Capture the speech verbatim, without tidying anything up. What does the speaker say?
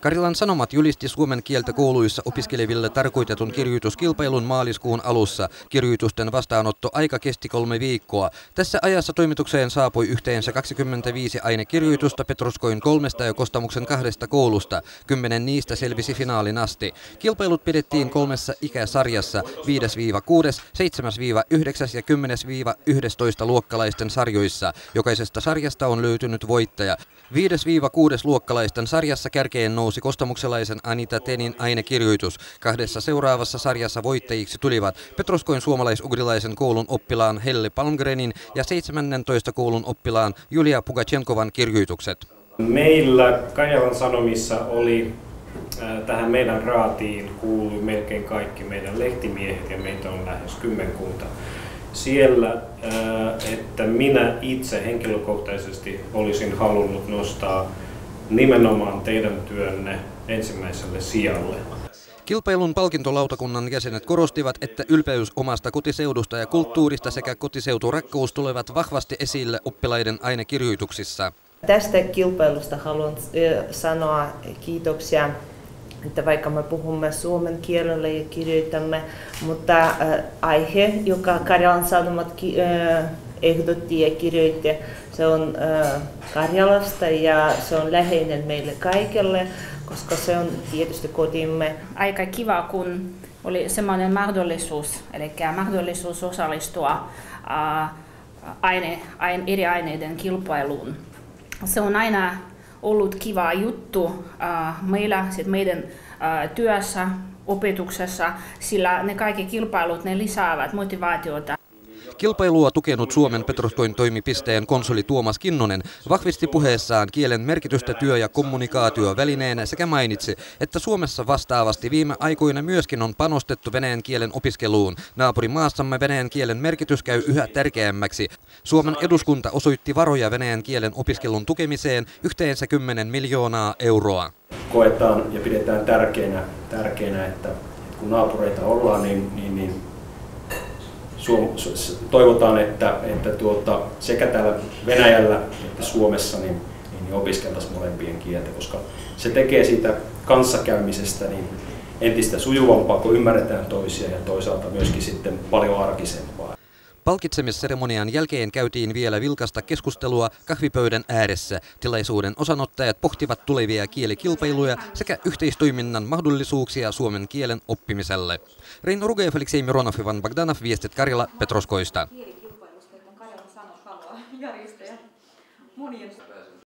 Karjalan Sanomat julisti suomen kieltä kouluissa opiskeleville tarkoitetun kirjoituskilpailun maaliskuun alussa. Kirjoitusten vastaanotto aika kesti kolme viikkoa. Tässä ajassa toimitukseen saapui yhteensä kaksikymmentäviisi ainekirjoitusta Petroskoin kolmesta ja Kostamuksen kahdesta koulusta. Kymmenen niistä selvisi finaalin asti. Kilpailut pidettiin kolmessa ikäsarjassa, viides kuudes, seitsemäs yhdeksäs ja kymmenes yksitoista luokkalaisten sarjoissa. Jokaisesta sarjasta on löytynyt voittaja. viides kuudes luokkalaisten sarjassa kärkeen nousi kostamukselaisen Anita Tenin ainekirjoitus. Kahdessa seuraavassa sarjassa voittajiksi tulivat Petroskoin suomalais-ugrilaisen koulun oppilaan Helle Palmgrenin ja seitsemännentoista koulun oppilaan Julia Pugachenkovan kirjoitukset. Meillä Karjalan Sanomissa oli äh, tähän meidän raatiin kuului melkein kaikki meidän lehtimiehet ja meitä on lähes kymmenkunta. Siellä, äh, että minä itse henkilökohtaisesti olisin halunnut nostaa nimenomaan teidän työnne ensimmäiselle sijalle. Kilpailun palkintolautakunnan jäsenet korostivat, että ylpeys omasta kotiseudusta ja kulttuurista sekä kotiseuturakkaus tulevat vahvasti esille oppilaiden ainekirjoituksissa. Tästä kilpailusta haluan sanoa kiitoksia, että vaikka me puhumme suomen kielellä ja kirjoitamme, mutta aihe, joka Karjalan Sanomat ehdotti ja kirjoitti, se on Karjalasta ja se on läheinen meille kaikille, koska se on tietysti kotimme. Aika kiva, kun oli semmoinen mahdollisuus, eli mahdollisuus osallistua aine, aine, eri aineiden kilpailuun. Se on aina ollut kiva juttu meillä, sit meidän työssä, opetuksessa, sillä ne kaikki kilpailut ne lisäävät motivaatiota. Kilpailua tukenut Suomen Petroskoin toimipisteen konsuli Tuomas Kinnunen vahvisti puheessaan kielen merkitystä työ- ja kommunikaatiovälineenä sekä mainitsi, että Suomessa vastaavasti viime aikoina myöskin on panostettu venäjän kielen opiskeluun. Naapurimaassamme venäjän kielen merkitys käy yhä tärkeämmäksi. Suomen eduskunta osoitti varoja venäjän kielen opiskelun tukemiseen yhteensä kymmenen miljoonaa euroa. Koetaan ja pidetään tärkeänä, tärkeänä että kun naapureita ollaan, niin, niin, niin toivotaan, että, että tuota, sekä täällä Venäjällä että Suomessa niin, niin opiskeltaisiin molempien kieltä, koska se tekee siitä kanssakäymisestä niin entistä sujuvampaa, kun ymmärretään toisia ja toisaalta myöskin sitten paljon arkisempaa. Palkitsemisseremonian jälkeen käytiin vielä vilkasta keskustelua kahvipöydän ääressä. Tilaisuuden osanottajat pohtivat tulevia kielikilpailuja sekä yhteistoiminnan mahdollisuuksia suomen kielen oppimiselle. Reino Ruge, Aleksei Mironov, Ivan Bogdanov, Viestit Karjala, Petroskoista.